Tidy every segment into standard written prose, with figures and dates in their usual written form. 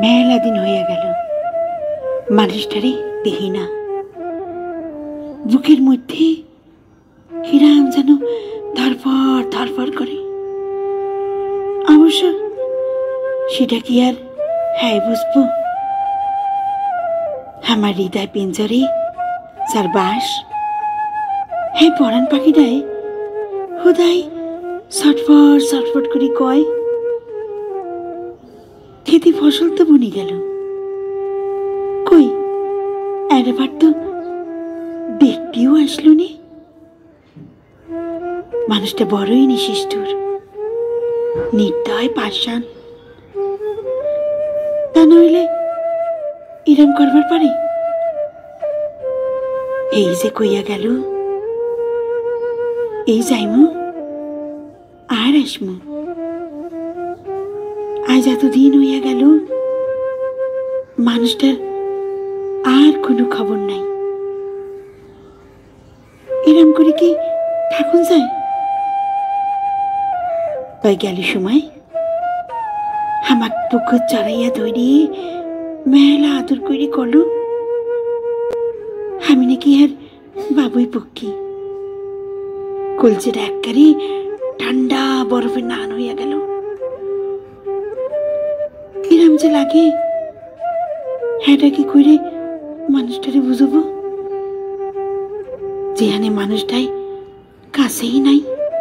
মেলা দিন হইয়া গেল মানুষটারে দেখি না। বুকের মধ্যে কিরাম যেন ধরফর ধরফর করে। অবশ্য সেটা কি আর হ্যাঁ বুঝবো? আমার হৃদয় পিঞ্জরে যার বাস, হ্যাঁ পরাণ পাখিটায় হুদাই ছটফট ছটফট করে কয়, খেতে ফসল তো বনি গেল, কই একবার তো দেখতেও আসলো নে। মানুষটা বড়ই নিষ্ঠুর, নির্দয় পাষাণ। তা নইলে এরম করবার পারে? এই যে কইয়া গেল এই যাইমু আর আসমু, আজ এতদিন হইয়া গেল মানুষটার আর কোনো খবর নাই। এরম করে কি থাকুন যায়? তাই গেল সময় আমার পুকুর চড়াইয়া ধরে মেলা আদর করে কল, আমি নাকি আর বাবুই পক্ষী। কলচের একবারে ঠান্ডা বরফের নান হইয়া গেল। কিরাম যে লাগে হ্যাঁটা কি করে মানুষটারে বুঝবো, যেখানে মানুষটাই কাছেই নাই।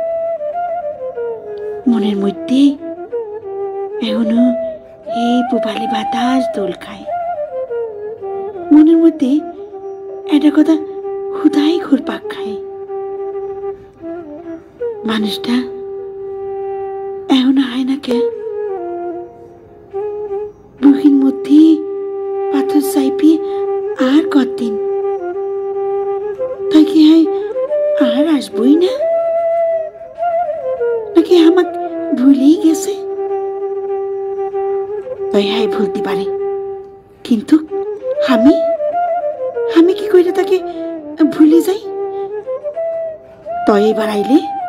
মনের মধ্যে এখনো এই পুপালি বাতাস দোল খায়। মনের মধ্যে একটা কথা হুদাই ঘুরপাক খায়, মানুষটা এখনো হয় না কে? বুকের মধ্যে পাথর চাইপি আর কতদিন, তাই কি হয় আর আসবই না? নাকি আমাক ভুলেই গেছে? তাই হাই ভুলতে পারে, কিন্তু আমি আমি কি কইরা তাকে ভুলে যাই? তই এবার আইলে